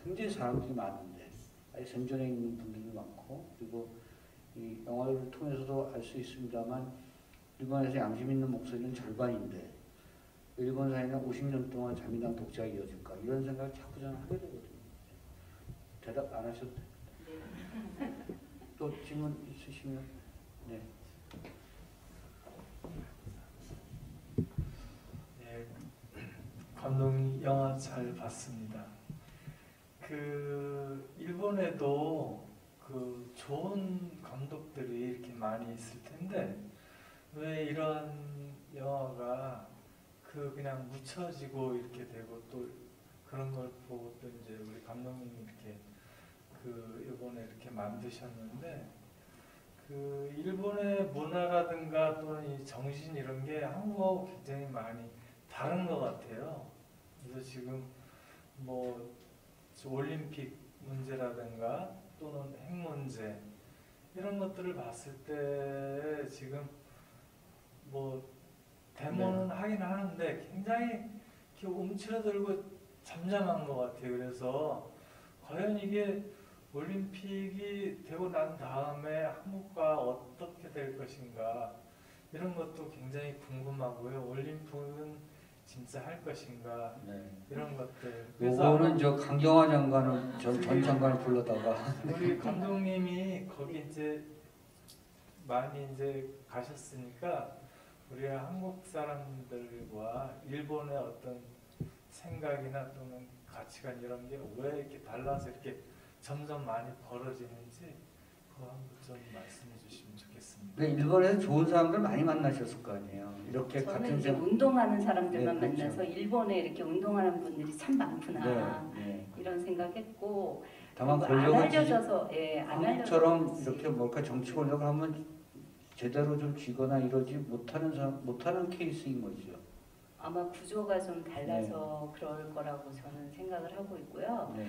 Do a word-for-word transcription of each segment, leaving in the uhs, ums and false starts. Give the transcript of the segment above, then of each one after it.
굉장히 사람들이 많은데 아예 생존해 있는 분들도 많고 그리고 이 영화를 통해서도 알 수 있습니다만 일본에서 양심 있는 목소리는 절반인데 일본 사회는 오십 년 동안 자민당 독재가 이어질까 이런 생각을 자꾸 저는 하게 되거든요. 대답 안 하셔도 됩니다. 또 질문 있으시면 네. 네, 감독님 영화 잘 봤습니다. 그 일본에도 그 좋은 감독들이 이렇게 많이 있을 텐데 왜 이런 영화가 그 그냥 묻혀지고 이렇게 되고 또 그런 걸 보고 또 이제 우리 감독님이 이렇게 그 일본에 이렇게 만드셨는데 그 일본의 문화라든가 또는 이 정신 이런 게 한국하고 굉장히 많이 다른 것 같아요. 그래서 지금 뭐 올림픽 문제라든가 또는 핵 문제 이런 것들을 봤을 때 지금 뭐 데모는 네. 하긴 하는데 굉장히 이렇게 움츠러들고 잠잠한 것 같아요. 그래서 과연 이게 올림픽이 되고 난 다음에 한국과 어떻게 될 것인가 이런 것도 굉장히 궁금하고요. 올림픽은 진짜 할 것인가 네. 이런 것들. 그래서 저 강경화 장관을 전, 전 장관을 불러다가 우리 감독님이 거기 이제 많이 이제 가셨으니까 우리 한국 사람들과 일본의 어떤 생각이나 또는 가치관 이런 게 왜 이렇게 달라서 이렇게 점점 많이 벌어지는지 그거 한번 좀 말씀해 주시면 좋겠습니다. 네, 일본에서 좋은 사람들 많이 만나셨을 거 아니에요. 이렇게 저는 같은 이제 생... 운동하는 사람들만 네, 그렇죠. 만나서 일본에 이렇게 운동하는 분들이 참 많구나 네, 네. 이런 생각했고 다만 안 권력을 알려져서 예, 안 한국처럼 이렇게 뭘까 정치 권력을 하면 제대로 좀 쥐거나 이러지 못하는 사람, 못하는 케이스인 거죠. 아마 구조가 좀 달라서 네. 그럴 거라고 저는 생각을 하고 있고요. 네.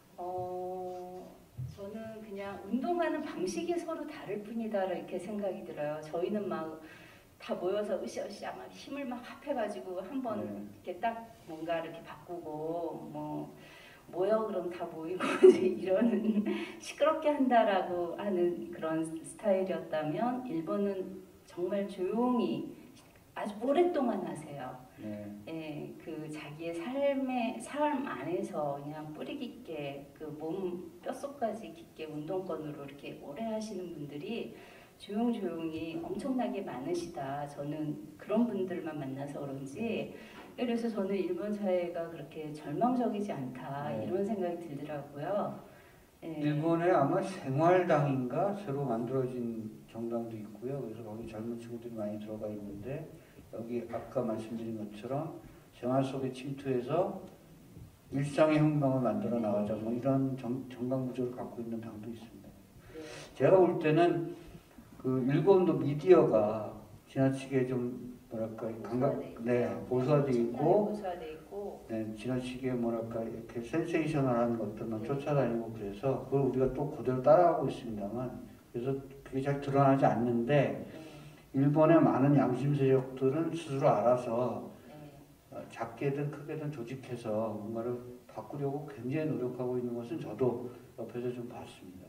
어, 저는 그냥 운동하는 방식이 서로 다를 뿐이다 이렇게 생각이 들어요. 저희는 막 다 모여서 으쌰으쌰 막 힘을 막 합해가지고 한번 네. 이렇게 딱 뭔가 이렇게 바꾸고 뭐 뭐요 그럼 다 모이고 이러는 시끄럽게 한다라고 하는 그런 스타일이었다면 일본은 정말 조용히 아주 오랫동안 하세요. 네. 예, 그 자기의 삶의 삶 안에서 그냥 뿌리 깊게 그 몸 뼛속까지 깊게 운동권으로 이렇게 오래 하시는 분들이 조용조용히 엄청나게 많으시다. 저는 그런 분들만 만나서 그런지 그래서 저는 일본 사회가 그렇게 절망적이지 않다 네. 이런 생각이 들더라고요. 예. 일본에 아마 생활당인가 새로 만들어진 정당도 있고요. 그래서 거기 젊은 친구들이 많이 들어가 있는데 여기 아까 말씀드린 것처럼 생활 속에 침투해서 일상의 혁명을 만들어 나가자 뭐 이런 정, 정당 구조를 갖고 있는 당도 있습니다. 네. 제가 볼 때는 그 일본도 미디어가 지나치게 좀 뭐랄까 감각 네 보수화돼 있고, 있고 네 지나치게 뭐랄까 이렇게 센세이셔널한 것들만 네. 쫓아다니고 그래서 그걸 우리가 또 그대로 따라가고 있습니다만 그래서 그게 잘 드러나지 않는데 네. 일본의 많은 양심 세력들은 스스로 알아서 네. 작게든 크게든 조직해서 뭔가를 바꾸려고 굉장히 노력하고 있는 것은 저도 옆에서 좀 봤습니다.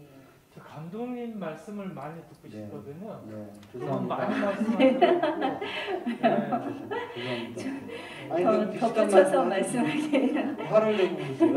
감독님 말씀을 많이 듣고 네. 싶거든요. 네. 조금 많이 말씀하셔가지고 네. 죄송합니다. 아니, 더 덧붙여서 말씀하게 화를 내고 계세요.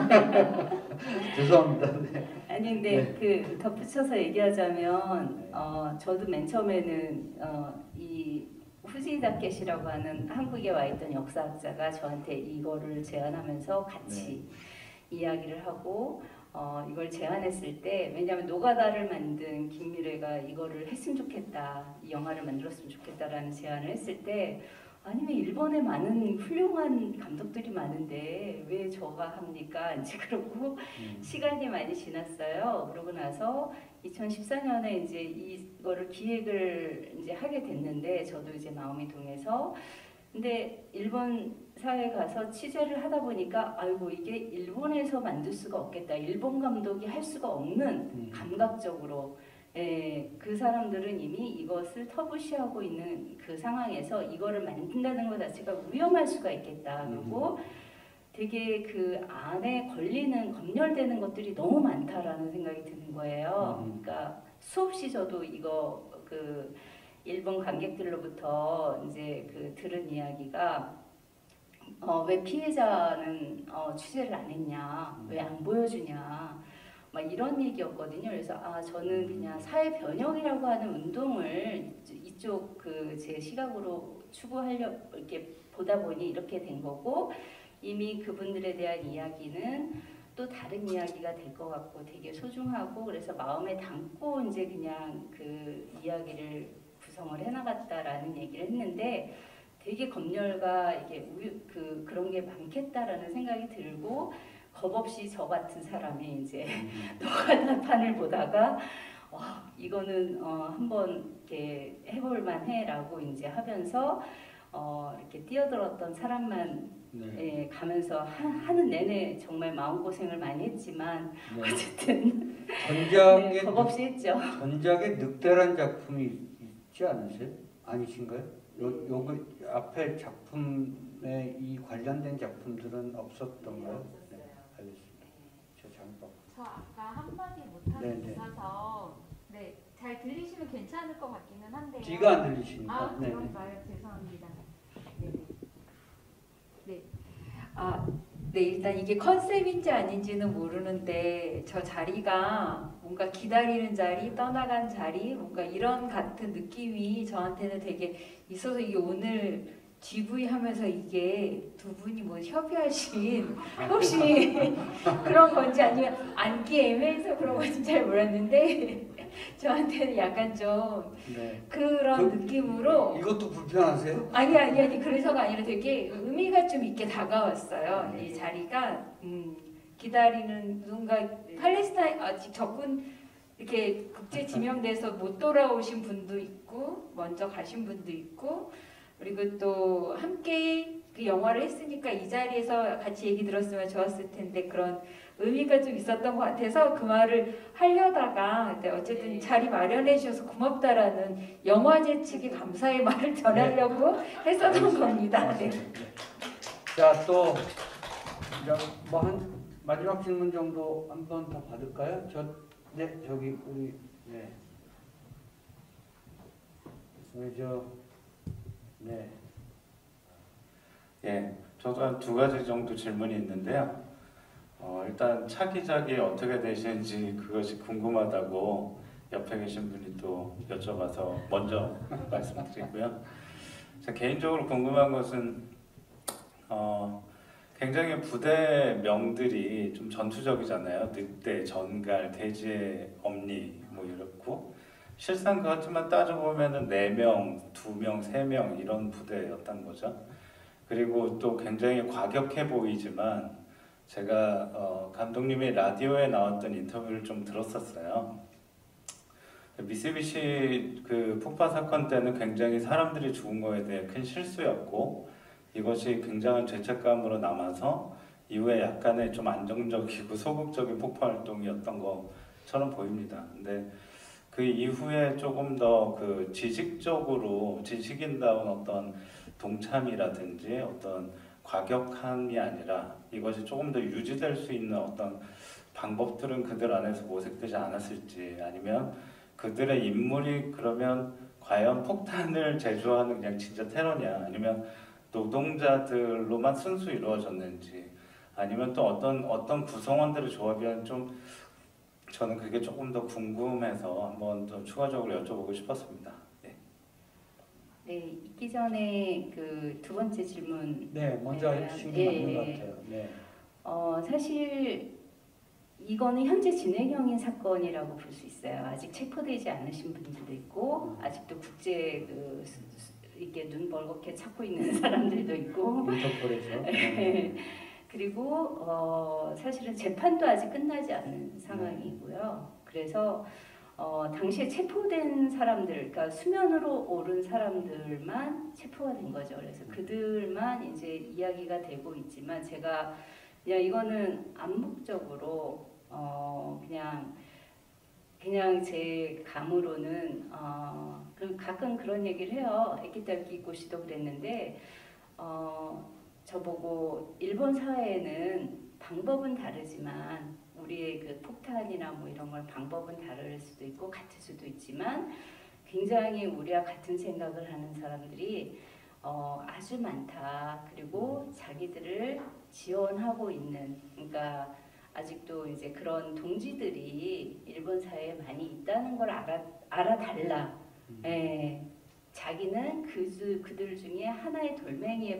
죄송합니다. 네. 아니 근데 네. 그 덧붙여서 얘기하자면 어, 저도 맨 처음에는 어, 이 후지 다케시라고 하는 한국에 와 있던 역사학자가 저한테 이거를 제안하면서 같이 네. 이야기를 하고 어, 이걸 제안했을 때 왜냐하면 노가다를 만든 김미래가 이거를 했으면 좋겠다 이 영화를 만들었으면 좋겠다라는 제안을 했을 때 아니면 일본에 많은 훌륭한 감독들이 많은데 왜 저가 합니까? 이제 그러고 음. 시간이 많이 지났어요. 그러고 나서 이천십사 년에 이제 이거를 기획을 이제 하게 됐는데 저도 이제 마음이 동해서 근데 일본 사회에 가서 취재를 하다 보니까 아이고 이게 일본에서 만들 수가 없겠다. 일본 감독이 할 수가 없는 음. 감각적으로 예, 그 사람들은 이미 이것을 터부시하고 있는 그 상황에서 이거를 만든다는 것 자체가 위험할 수가 있겠다. 그리고 되게 그 안에 걸리는 검열되는 것들이 너무 많다라는 생각이 드는 거예요. 음. 그러니까 수없이 저도 이거 그 일본 관객들로부터 이제 그 들은 이야기가 어, 왜 피해자는 어, 취재를 안 했냐, 왜 안 보여주냐, 막 이런 얘기였거든요. 그래서 아 저는 그냥 사회 변혁이라고 하는 운동을 이쪽 그 제 시각으로 추구하려 이렇게 보다 보니 이렇게 된 거고, 이미 그분들에 대한 이야기는 또 다른 이야기가 될 것 같고 되게 소중하고, 그래서 마음에 담고 이제 그냥 그 이야기를 구성을 해나갔다라는 얘기를 했는데, 되게 검열과 이게 우유, 그 그런 게 많겠다라는 생각이 들고, 겁 없이 저 같은 사람이 이제 노가다판을 보다가 와 이거는 어, 한번 이렇게 해볼 만해라고 이제 하면서 어, 이렇게 뛰어들었던 사람만 네. 예, 가면서 하, 하는 내내 정말 마음고생을 많이 했지만 네. 어쨌든 전작의 네, 겁 없이 했죠. 전작의 늑대란 작품이 있지 않으세요? 아니신가요? 요, 요 앞에 작품에 이 관련된 작품들은 없었던가요? 네, 알겠습니다. 저 잠깐. 저 아까 한마디 못하는 네네. 있어서 네, 잘 들리시면 괜찮을 것 같기는 한데요. 귀가 안 들리시니까. 아, 네. 그런가요? 죄송합니다. 네네. 네. 아, 네, 일단 이게 컨셉인지 아닌지는 모르는데 저 자리가 뭔가 기다리는 자리, 떠나간 자리, 뭔가 이런 같은 느낌이 저한테는 되게 있어서, 이게 오늘 지브이 하면서 이게 두 분이 뭐 협의하신 혹시 그런 건지 아니면 앉기 애매해서 그런 건지 잘 몰랐는데 저한테는 약간 좀 네. 그런 그- 느낌으로 이것도 불편하세요? 아니 아니 아니 그래서가 아니라 되게 의미가 좀 있게 다가왔어요. 네. 이 자리가 음, 기다리는 누군가 팔레스타인 아직 적군 이렇게 국제 지명돼서 못 돌아오신 분도 있고 먼저 가신 분도 있고, 그리고 또 함께 그 영화를 했으니까 이 자리에서 같이 얘기 들었으면 좋았을 텐데 그런 의미가 좀 있었던 것 같아서 그 말을 하려다가 근데 어쨌든 자리 마련해 주셔서 고맙다라는 영화제 측에 감사의 말을 전하려고 했었던 겁니다. 네. 자, 또 뭐 한 마지막 질문 정도 한 번 더 받을까요? 저, 네, 저기 우리 네. 우리 저 네. 예, 저도 한 두 가지 정도 질문이 있는데요. 어, 일단 차기작이 어떻게 되시는지 그것이 궁금하다고 옆에 계신 분이 또 여쭤봐서 먼저 말씀드리고요. 자, 개인적으로 궁금한 것은 어, 굉장히 부대명들이 좀 전투적이잖아요. 늑대, 전갈, 돼지의 엄니 뭐 이렇고, 실상 그렇지만 따져보면은 네 명, 두 명, 세 명 이런 부대였던 거죠. 그리고 또 굉장히 과격해 보이지만 제가 어, 감독님이 라디오에 나왔던 인터뷰를 좀 들었었어요. 미쓰비시 그 폭파 사건 때는 굉장히 사람들이 죽은 거에 대해 큰 실수였고, 이것이 굉장한 죄책감으로 남아서 이후에 약간의 좀 안정적이고 소극적인 폭파 활동이었던 것처럼 보입니다. 근데 그 이후에 조금 더 그 지식적으로 지식인다운 어떤 동참이라든지 어떤 과격함이 아니라 이것이 조금 더 유지될 수 있는 어떤 방법들은 그들 안에서 모색되지 않았을지, 아니면 그들의 인물이 그러면 과연 폭탄을 제조하는 그냥 진짜 테러냐, 아니면 노동자들로만 순수 이루어졌는지, 아니면 또 어떤 어떤 구성원들의 조합이란 좀 저는 그게 조금 더 궁금해서 한번 더 추가적으로 여쭤보고 싶었습니다. 네. 네, 있기 전에 그 두 번째 질문. 네, 먼저 네, 해주신 게 맞는 예, 것 예. 같아요. 네. 어, 사실 이거는 현재 진행형인 사건이라고 볼 수 있어요. 아직 체포되지 않으신 분들도 있고, 아직도 국제 그 수- 수- 이렇게 눈 벌겋게 찾고 있는 사람들도 있고, 인터폴에서. 네. 그리고 어, 사실은 재판도 아직 끝나지 않은 상황이고요. 그래서 어, 당시에 체포된 사람들, 그러니까 수면으로 오른 사람들만 체포가 된 거죠. 그래서 그들만 이제 이야기가 되고 있지만, 제가 그냥 이거는 암묵적으로 어, 그냥 그냥 제 감으로는 어, 그리고 가끔 그런 얘기를 해요. 애기 딸기 꽃이도 그랬는데 어, 저보고 일본 사회에는 방법은 다르지만 우리의 그 폭탄이나 뭐 이런 걸 방법은 다를 수도 있고 같을 수도 있지만 굉장히 우리와 같은 생각을 하는 사람들이 어, 아주 많다. 그리고 자기들을 지원하고 있는, 그러니까 아직도 이제 그런 동지들이 일본 사회에 많이 있다는 걸 알아 알아달라. 음. 예, 자기는 그 그들 중에 하나의 돌멩이에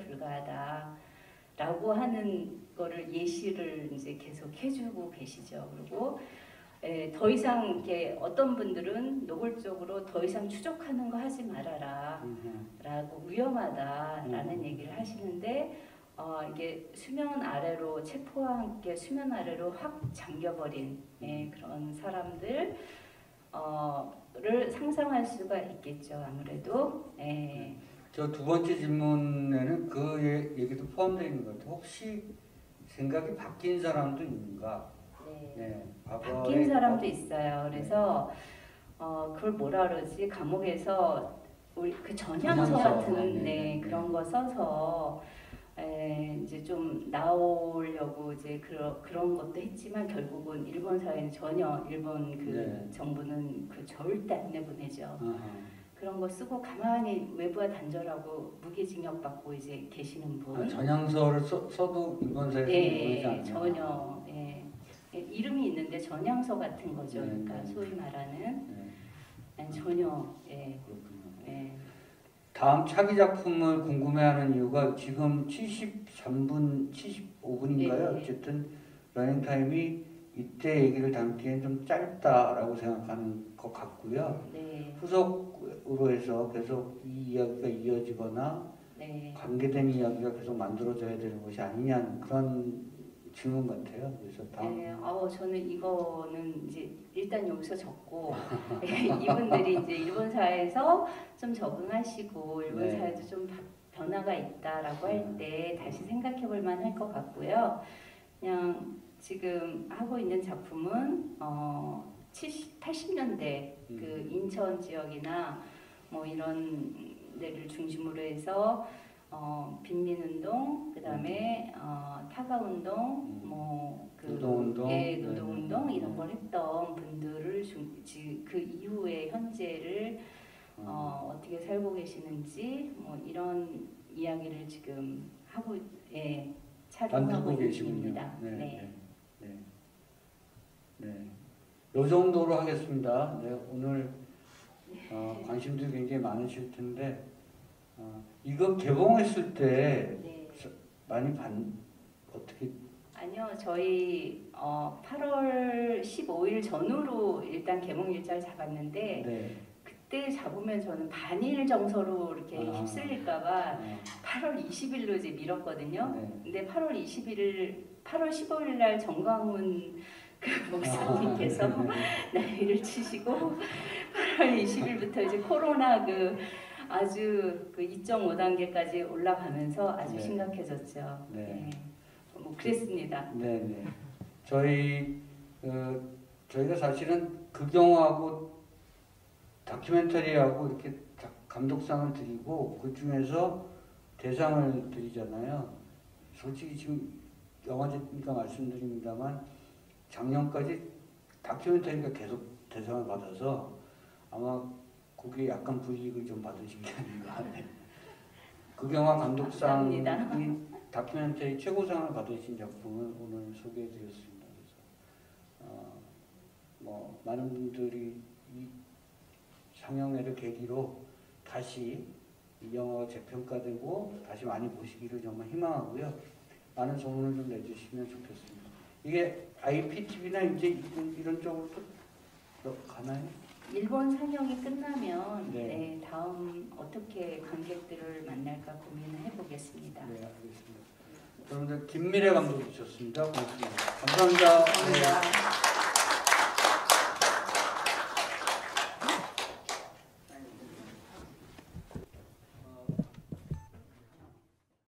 불과하다라고 하는 거를 예시를 이제 계속 해주고 계시죠. 그리고 예, 더 이상 이렇게 어떤 분들은 노골적으로 더 이상 추적하는 거 하지 말아라 라고 위험하다라는 음. 얘기를 하시는데 어, 이게 수면 아래로 체포와 함께 수면 아래로 확 잠겨버린 예, 그런 사람들 어, 를 상상할 수가 있겠죠. 아무래도 예. 저 두 번째 질문에는 그 예- 얘기도 포함되어 있는 것 같아요. 혹시 생각이 바뀐 사람도 있는가? 네. 네, 바뀐 사람도 있어요. 그래서 어, 그걸 뭐라 그러지? 감옥에서 우리 그 전향서 전향서. 같은 네, 네, 네, 네. 그런 거 써서 에, 이제 좀 나오려고 이제 그런 그런 것도 했지만 결국은 일본 사회는 전혀 일본 그 네. 정부는 그 절대 안 내보내죠. 아하. 그런 거 쓰고 가만히 외부와 단절하고 무기징역 받고 이제 계시는 분. 아, 전향서를 써, 써도 일본 사회에서 보내지 네, 않나요? 전혀. 예. 예, 이름이 있는데 전향서 같은 거죠. 네, 그러니까 네. 소위 말하는 네, 아니, 전혀. 예. 그렇군요. 예. 다음 차기 작품을 궁금해하는 이유가 지금 칠십삼 분, 칠십오 분인가요? 네. 어쨌든 러닝 타임이 이때 얘기를 담기엔 좀 짧다라고 생각하는 것 같고요. 네. 후속으로 해서 계속 이 이야기가 이어지거나 네. 관계된 이야기가 계속 만들어져야 되는 것이 아니냐는 그런 질문 같아요. 그래서 다음 네, 어, 저는 이거는 이제 일단 여기서 적고 예, 이분들이 이제 일본 사회에서 좀 적응하시고 일본 네. 사회도 좀 바- 변화가 있다라고 할 때 다시 생각해 볼 만할 것 같고요. 그냥 지금 하고 있는 작품은 어, 칠십, 팔십 년대 음. 그 인천 지역이나 뭐 이런 데를 중심으로 해서 어, 빈민운동, 그다음에 어, 타가운동, 음. 뭐그 노동운동, 예, 네, 노동운동 네, 이런 네. 걸 했던 분들을 중, 지, 그 이후의 현재를 음. 어, 어떻게 살고 계시는지 뭐 이런 이야기를 지금 하고 예 촬영하고 만들고 있는 계시군요. 중입니다. 네, 네. 네, 네, 네. 요 정도로 하겠습니다. 네, 오늘 어, 관심도 굉장히 많으실 텐데 어, 이거 개봉했을 때 네. 많이 반 어떻게 아니요, 저희 어, 팔월 십오일 전후로 일단 개봉 일자를 잡았는데 네. 그때 잡으면 저는 반일 정서로 이렇게 아. 휩쓸릴까봐 어, 팔월 이십일로 이제 미뤘거든요. 네. 근데 팔월 이십일일, 팔월 십오일 날 정광훈 그 목사님께서 아, 네. 난리를 치시고 팔월 이십일부터 이제 코로나 그 아주 그 이 점 오 단계까지 올라가면서 아주 네. 심각해졌죠. 네. 네. 뭐 그랬습니다. 네, 네. 저희 어, 저희가 사실은 극영화하고 다큐멘터리하고 이렇게 다- 감독상을 드리고 그 중에서 대상을 드리잖아요. 솔직히 지금 영화제니까 말씀드립니다만 작년까지 다큐멘터리가 계속 대상을 받아서 아마 거기에 약간 불이익을 좀 받으신 게 아닌가. 네. 극영화 감독상이 감사합니다. 다큐멘터리 최고상을 받으신 작품을 오늘 소개해드렸습니다. 그래서 어, 뭐 많은 분들이 이 상영회를 계기로 다시 이 영화가 재평가되고 다시 많이 보시기를 정말 희망하고요. 많은 소문을 좀 내주시면 좋겠습니다. 이게 아이피티비나 이제 이런, 이런 쪽으로 또 가나요? 일본 상영이 끝나면 네. 네, 다음 어떻게 관객들을 만날까 고민을 해보겠습니다. 네, 알겠습니다. 여러분들 김미래 감독이셨습니다. 고맙습니다. 감사합니다. 네. 감사합니다.